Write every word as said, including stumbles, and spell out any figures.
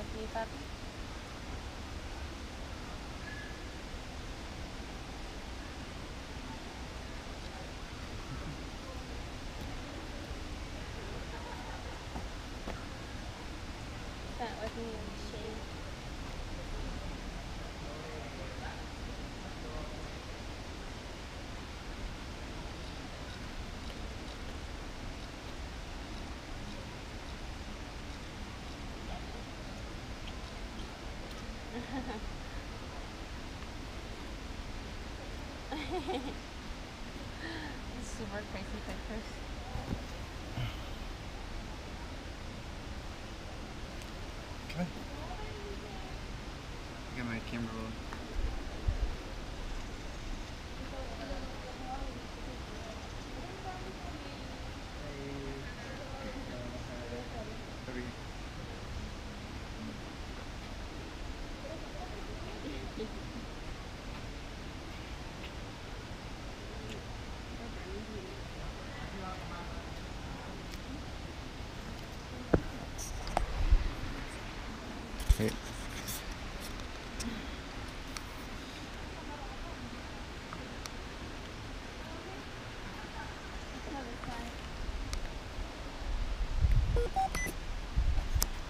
with me, puppy? Spent with me in the shade. Super crazy pictures. Come on. Get my camera rolling.